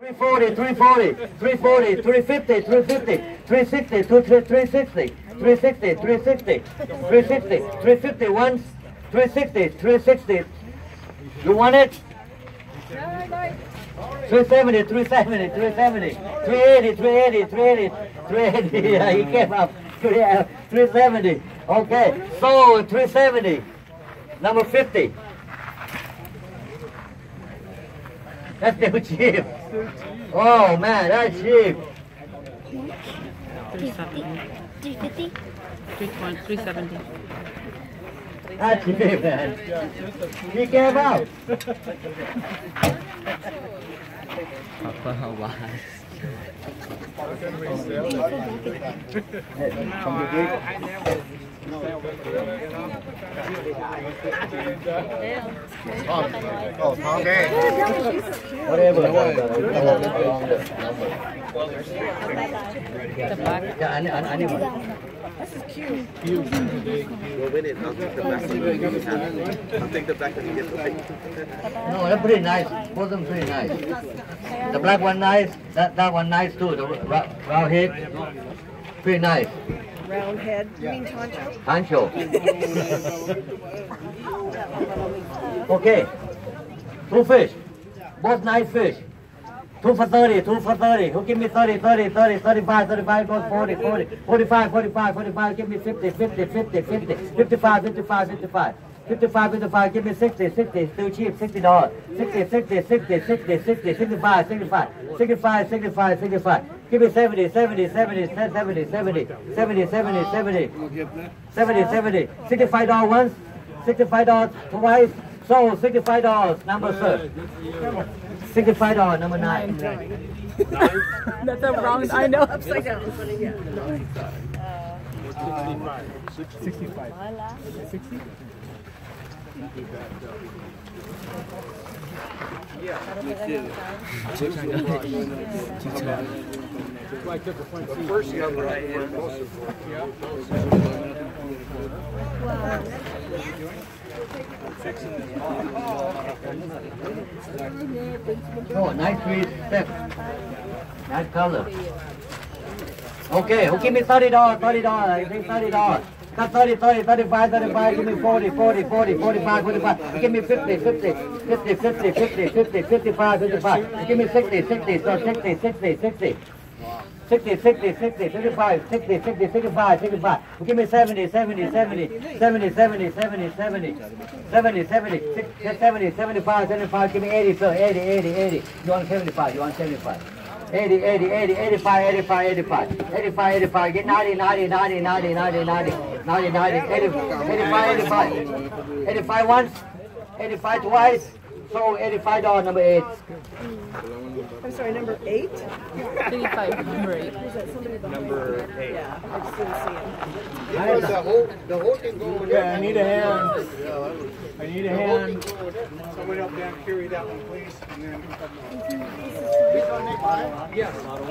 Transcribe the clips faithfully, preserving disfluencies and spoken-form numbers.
three forty, three forty, three forty, three fifty, three fifty, three sixty, three sixty, three sixty, three sixty, three sixty, three fifty once, three sixty, three sixty. You want it? three seventy, three seventy, three seventy, three eighty, three eighty, three eighty, three eighty. Yeah, he came up. three seventy. Okay, so three seventy. Number fifty. That's still cheap. Oh man, that's cheap. three seventy. three fifty? three seventy. That's cheap, man. He came out. Papa, why? Oh, Tom. Okay. Whatever. The black. Yeah, any, anyone. This is cute. We'll win it. I'll take the black one. I'll take the black one. You get the white. No, they're pretty nice. Both of them pretty nice. The black one nice. That that one nice too. The round head, pretty nice. Round head. You mean Tancho? Tancho. Okay. Two fish. Both nice fish. Two for thirty, two for thirty. Who give me thirty, thirty, thirty, thirty-five, thirty-five, goes forty, forty, forty-five, forty-five, forty-five, give me fifty, fifty, fifty, fifty, fifty-five, fifty-five, fifty-five. fifty-five, fifty-five, give me sixty, sixty, still cheap, sixty dollars. sixty, sixty, sixty, sixty, sixty, sixty-five, sixty-five, sixty-five, sixty-five, sixty-five. Give me seventy, seventy, seventy, seventy, seventy, seventy, seventy, seventy, seventy, seventy. sixty-five dollars once, sixty-five dollars twice. So sixty-five dollars, number sir. sixty-five dollars, number nine. That's a wrong, I know. Upside down. sixty-five. sixty? The first number I had most of Oh, nice sweet step. Nice color. Okay, who give me thirty dollars, thirty dollars, I think thirty dollars. Got thirty, thirty, thirty-five, thirty-five, give me forty, forty, forty, forty-five, forty-five. Give me fifty, fifty, fifty, fifty, fifty, fifty, fifty-five, fifty-five. Give me sixty, sixty, so sixty, sixty, sixty. sixty, sixty, sixty, sixty-five, sixty, sixty, sixty-five, sixty-five. Give me seventy, seventy, seventy, seventy, seventy, seventy, seventy, seventy, seventy, seventy, seventy-five, seventy-five. Give me eighty, so eighty, eighty, eighty. You want seventy-five? You want seventy-five? eighty, eighty, eighty, eighty-five, eighty-five, eighty-five, eighty-five, eighty-five. Get ninety, ninety, ninety, ninety, ninety, ninety, ninety, ninety, eighty-five, eighty-five, eighty-five once, eighty-five twice. So eighty-five dollars, number eight. I'm sorry, number eight? thirty-five, number eight. Is that somebody behind number you? eight. Yeah, I just didn't see him. Yeah, the whole, the whole can go over there. Yeah, I need a hand. I need a hand. Somebody up there carry that one, please. And then Yes.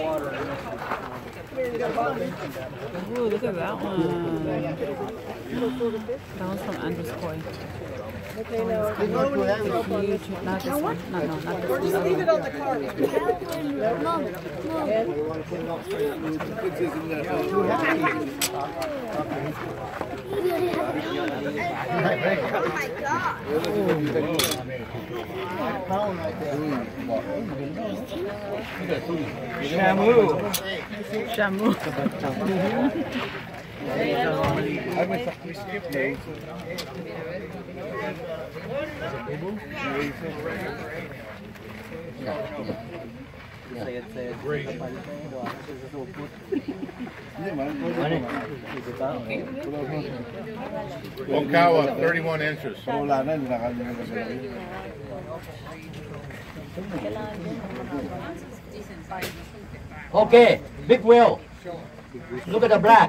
Ooh, look at that one. That one's from Andrew's Koi. Okay, now, we're going to help on this one. Not this one. No, no, not this Or one. just leave it on the card. Oh my God. Shamu. Shamu. we skipped eight. Okawa, thirty-one inches. Okay, big wheel. Look at the black.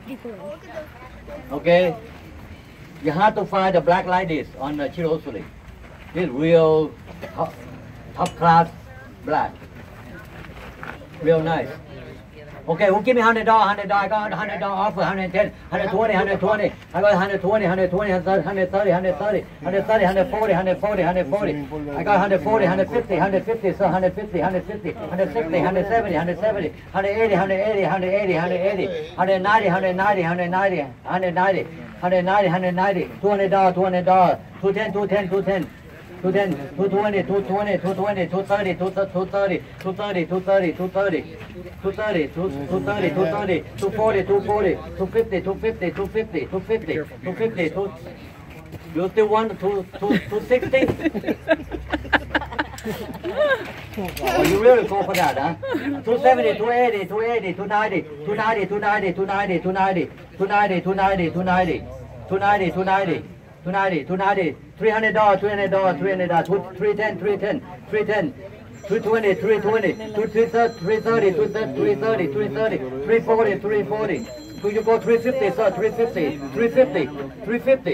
Okay, you have to find a black like this on the Chirosuli. This real top, top class black. Real nice. Okay, who give me hundred dollar, hundred dollar? I got hundred dollar offer, hundred ten, hundred twenty, hundred twenty. I got hundred twenty, hundred twenty, hundred thirty, hundred thirty, hundred thirty, hundred forty, hundred forty, hundred forty. I got hundred forty, hundred fifty, hundred fifty, so hundred fifty, hundred fifty, hundred sixty, hundred seventy, hundred seventy, hundred eighty, hundred eighty, hundred eighty, hundred eighty, hundred ninety, hundred ninety, hundred ninety, hundred ninety, hundred ninety, hundred ninety. Two hundred dollar, two hundred dollar, two ten, two ten, two ten. two ten, two twenty, two twenty, two twenty, two thirty, two thirty, two thirty, two thirty, two thirty, two thirty, two thirty, two thirty, two forty, two forty, two fifty, two fifty, two fifty, two fifty, two fifty, two. You still want two, two, two sixty? Oh, you really go for that, huh? two seventy, two eighty, two eighty, two ninety, two ninety, two ninety, two ninety, two ninety, two ninety, two ninety, two ninety, two ninety, two ninety. two ninety, two ninety, three hundred dollars, three hundred dollars, three hundred dollars, three ten, three ten, three ten, two twenty, three twenty, two thirty, three thirty, three thirty, three thirty, three forty, three forty. Could you go three fifty, sir? three fifty, three fifty, three fifty.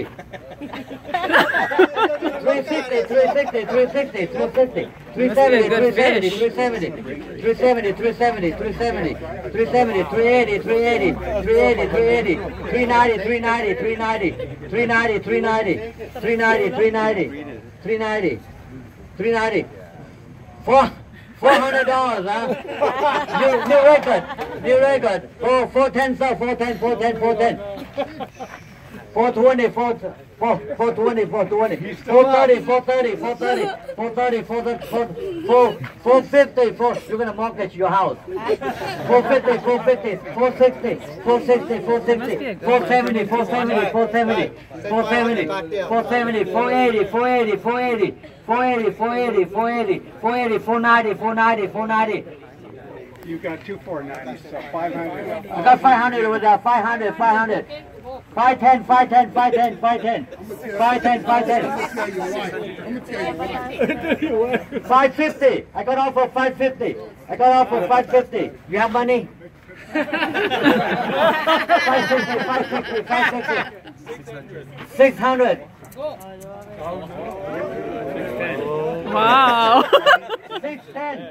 three sixty, three sixty, three sixty, three sixty, three seventy, three seventy, three seventy, three seventy, three seventy, three seventy, three seventy, three eighty, three eighty, three eighty, three eighty, three ninety, three ninety, three ninety, three ninety, three ninety, three ninety, three ninety, three ninety, three ninety, four. Four hundred dollars, huh? New, new record, new record. Four, four ten, sir. Four ten, four ten, four ten. Four twenty, four, four, four twenty, four twenty. Four thirty, four thirty, four thirty, four thirty, four thirty, four, four fifty, four. You're gonna mortgage your house. Four fifty, four fifty, four sixty, four sixty, four sixty, four seventy, four seventy, four seventy, four seventy, four seventy, four eighty, four eighty, four eighty. four eighty, four eighty, four eighty, four eighty, four ninety, four ninety, four ninety. You got two four nineties, so five hundred. I got five hundred with that, five hundred, five hundred. five ten, five ten, five ten, five ten. five ten, five ten. five fifty. I got off for five fifty. I got off for five fifty. You have money? five sixty, five sixty, five sixty. six hundred. Wow. six ten.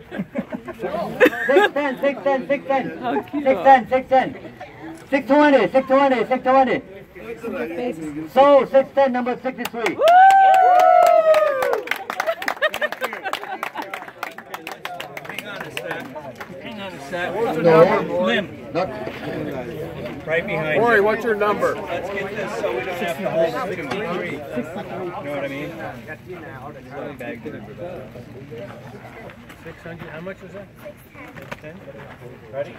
six ten, six ten, six ten. six ten, six ten. six twenty, six twenty, six twenty. So, six ten, number sixty-three. Hang on a sec. No. Lim. Not. Right behind Corey, you. what's your number? Let's get this so we don't have to hold sixty-three. You know what I mean? Back to the six hundred. How much was that? ten? Ready?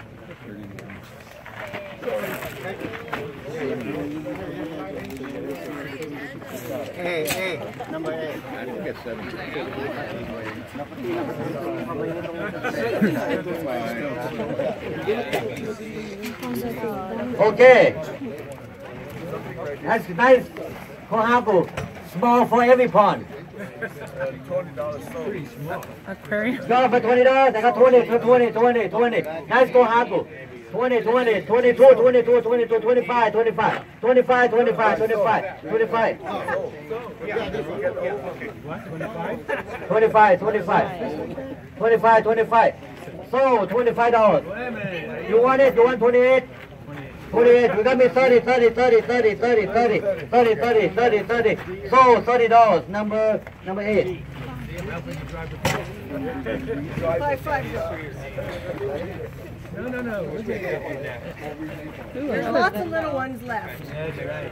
Hey, hey, number eight. I didn't get seven. Okay. That's nice. Kohaku. Small for every pond. Aquarium. Go for twenty dollars. I got twenty, twenty, twenty, twenty. Nice Kohaku. twenty, twenty, twenty-two, twenty-two, twenty-two, twenty-five, twenty-five, twenty-five, twenty-five, twenty-five, twenty-five. twenty-five, twenty-five. twenty-five, twenty-five. So, twenty-five dollars. You want it? You want twenty-eight? twenty-eight. You got me thirty, thirty, thirty, thirty, thirty, thirty, thirty, thirty, thirty, thirty. So, thirty dollars. Number, number eight. Five, five. No, no, no. We're good. There's lots of little ones left. That's right.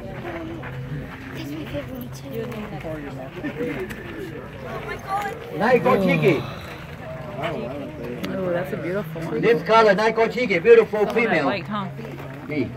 Naiko Chiki. Oh, that's a beautiful one. This color, Naiko Chiki. Beautiful I female. like, huh? Me.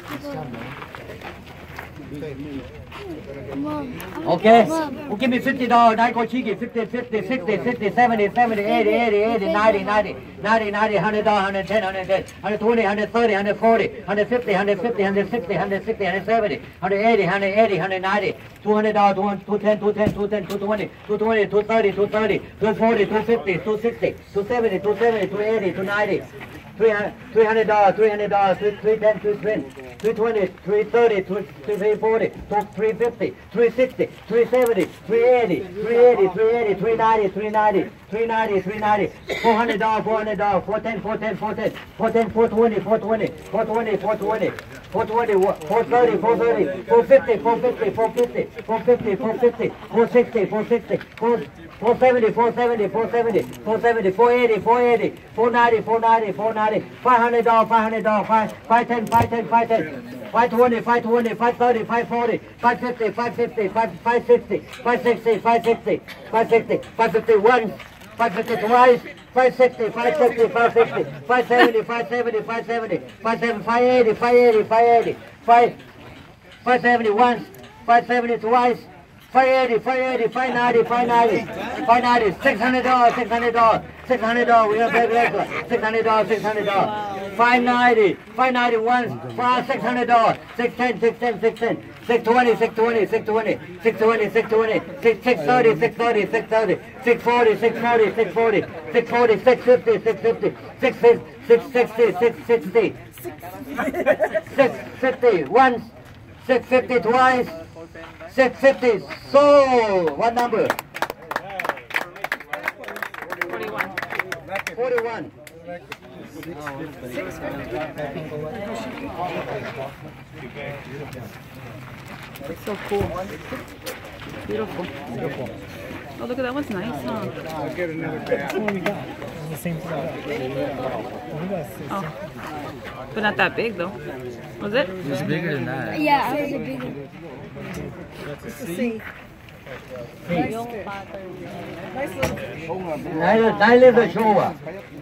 Okay? Well, give me fifty dollars, Naiko Chiki, fifty, fifty, sixty, sixty, seventy, seventy, eighty, eighty, eighty, ninety, ninety, ninety, ninety, one hundred dollars, one ten, one ten, one twenty, one thirty, one forty, one fifty, one fifty, one sixty, one sixty, one seventy, one eighty, one eighty, one ninety, two hundred dollars, two ten, two ten, two ten, two twenty, two twenty, two thirty, two thirty, two forty, two fifty, two sixty, two seventy, two seventy, two eighty, two ninety, three hundred, three hundred dollars, three hundred dollars, three ten, three twenty, three twenty, three thirty, three forty, three fifty, three sixty, three seventy, three eighty, three eighty, three eighty, three ninety, three ninety, three ninety, three ninety, four hundred dollars, four hundred dollars, four ten, four ten, four ten, four ten, four twenty, four twenty, four twenty, four twenty, four twenty, four thirty, four thirty, four fifty, four fifty, four fifty, four fifty, four fifty, four sixty, four sixty, four seventy, four seventy, four seventy, four seventy, four eighty, four eighty, four ninety, four ninety, four ninety, five hundred dollars, five hundred dollars, five, five ten, five ten, five ten, five twenty, five twenty, five thirty, five forty, five fifty, five fifty, five, five sixty, five sixty, five sixty, five sixty, five fifty once, five fifty twice, five sixty, five sixty, five sixty, five seventy, five seventy, five seventy, five seventy, five eighty, five eighty, five eighty, five, five seventy once, five seventy twice, five eighty, five eighty, five ninety, five ninety, five ninety, six hundred dollars, six hundred dollars, six hundred dollars, we have baby extra, six hundred dollars, six hundred dollars, five ninety, five ninety once, five, six hundred dollars, six ten, six ten, six ten, six twenty, six twenty, six twenty, six twenty, six twenty, six, six thirty, six thirty, six thirty, six forty, six forty, six forty, six forty, six fifty, six fifty, six fifty, six sixty, six sixty, six fifty once, six fifty twice, six fifty, so what number? forty-one. forty-one. It's so cool. Beautiful. Oh, look at that one's nice, huh? I'll get another bag. That's what we got. It's the same thing. Oh. But not that big, though. Was it? It's bigger than that. Yeah, it was a big one. That's a C. C. Nice fish. Nice little, Nine, nine little shower.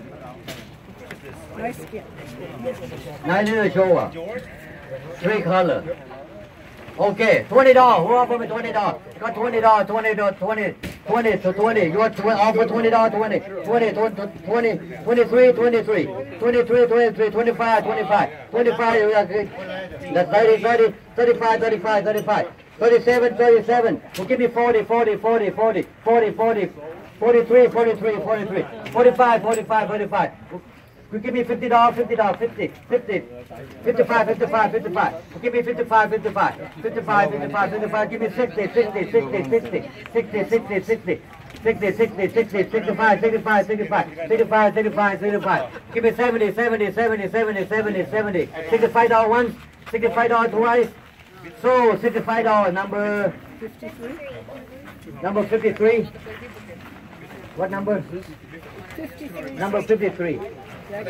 nice skin. Nine little shower. Three color. Okay, twenty dollars. Who offer me twenty dollars? Got twenty dollars, twenty dollars, twenty, twenty to twenty. You want to offer twenty dollars, twenty, twenty, twenty, twenty-three, twenty-three, twenty-three, twenty-three, twenty-five, twenty-five, twenty-five. That's thirty, thirty, thirty-five, thirty-five, thirty-five, thirty-seven, thirty-seven. Well, give me forty, forty, forty, forty, forty, forty, forty-three, forty-three, forty-three, forty-five, forty-five, forty-five. You give me fifty dollars, fifty dollars, fifty, fifty, fifty-five, fifty-five, fifty-five. Give me fifty-five, fifty-five, fifty-five, fifty-five, fifty-five. Give me sixty, sixty, sixty, sixty, sixty, sixty, sixty. sixty, sixty, sixty, sixty-five, sixty-five, sixty-five, sixty-five, sixty-five, sixty-five. Give me seventy, seventy, seventy, seventy, seventy, seventy. sixty-five dollars once, sixty-five dollars twice. So sixty-five dollars number fifty-three. Number fifty-three. What number? fifty-three. Number fifty-three. What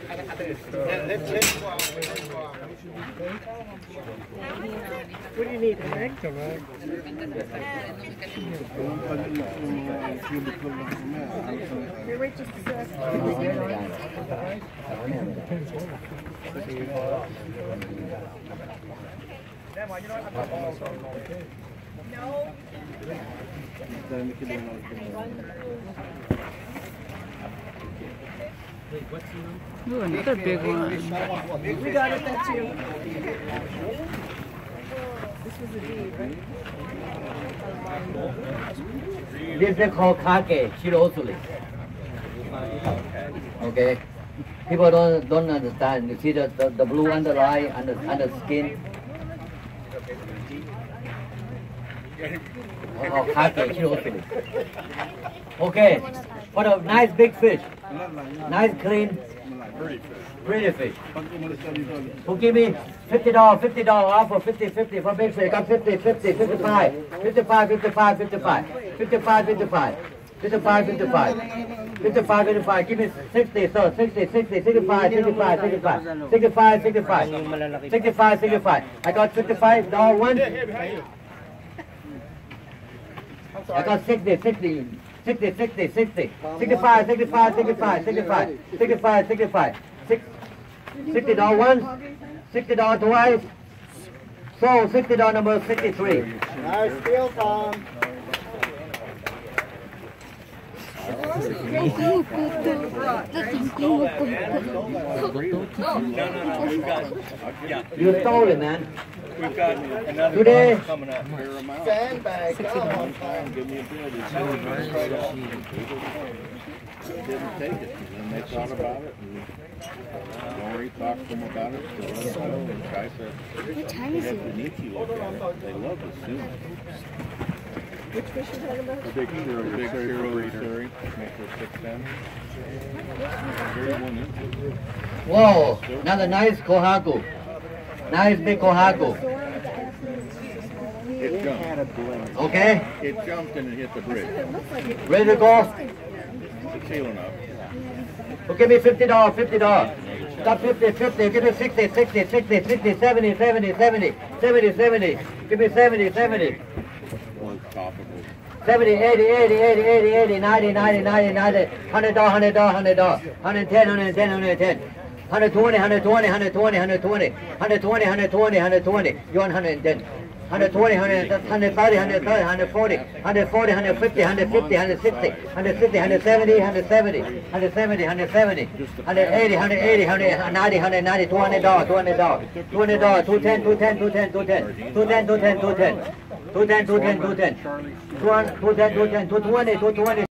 do you need, a leg? Here, wait just a sec. Ooh, another big one. We got it, that's you. This was a D, right? This is called kake, shirosuli. Okay? People don't don't understand. You see the, the, the blue underline under under skin. Oh, kake, shirosuli. Okay. What a nice big fish. Nice clean. Pretty fish. Who give me fifty dollars, fifty dollars offer, fifty, fifty for big fish. Got fifty, fifty, fifty-five, fifty-five, fifty-five, fifty-five, fifty-five, fifty-five, fifty-five, fifty-five, fifty-five, fifty-five. Give me sixty, so sixty, sixty, sixty-five, sixty-five, sixty-five, sixty-five, sixty-five, sixty-five, sixty-five. I got fifty-five dollars one. I got sixty, sixty. sixty, sixty, sixty, sixty-five, sixty-five, sixty-five, sixty-five, sixty-five, sixty-five, sixty dollars once, sixty dollars twice, so sixty dollars number sixty-three. Nice deal, Tom. You stole it, man. We've got another Today. one coming up. Sandbag. sixty dollars. Give me a bill. Didn't take it. And they thought about it. And Lori talked to them about it. So and Kai said, What time is it? Benici look at it. They love the suit. Which fish you talking about? The big hero, the big hero, Surrey. Make her six ten. thirty-one inches. Whoa, another nice kohaku. Nice big kohaku. It jumped. Okay, It jumped and it hit the bridge. ready to go? It's healing up. Well, give me fifty dollars, fifty dollars. Stop fifty, fifty, give me sixty, sixty, sixty, sixty, seventy, seventy, seventy, seventy, seventy. Give me seventy, seventy. Old topical. seventy, eighty, eighty, eighty, eighty, eighty, ninety, ninety, ninety, ninety, one hundred dollars, one hundred dollars, one hundred dollars, one hundred ten, one hundred ten, one hundred ten, one hundred twenty, one hundred twenty, one hundred twenty, one hundred twenty, one hundred twenty, one hundred twenty, one hundred twenty, you're one hundred ten. one hundred twenty, one hundred thirty, one hundred thirty, one hundred forty, one hundred forty, one hundred fifty, one hundred fifty, one hundred sixty, one hundred sixty, one hundred seventy, one hundred seventy, one hundred seventy, one hundred seventy, one hundred eighty, one hundred eighty, one hundred ninety, one hundred ninety, two hundred dollars, two hundred dollars, two hundred dollars, two ten, two ten, two ten, two ten, two ten, two ten, two ten, two ten, two ten, two ten, two ten, two ten, two ten, two twenty, two twenty.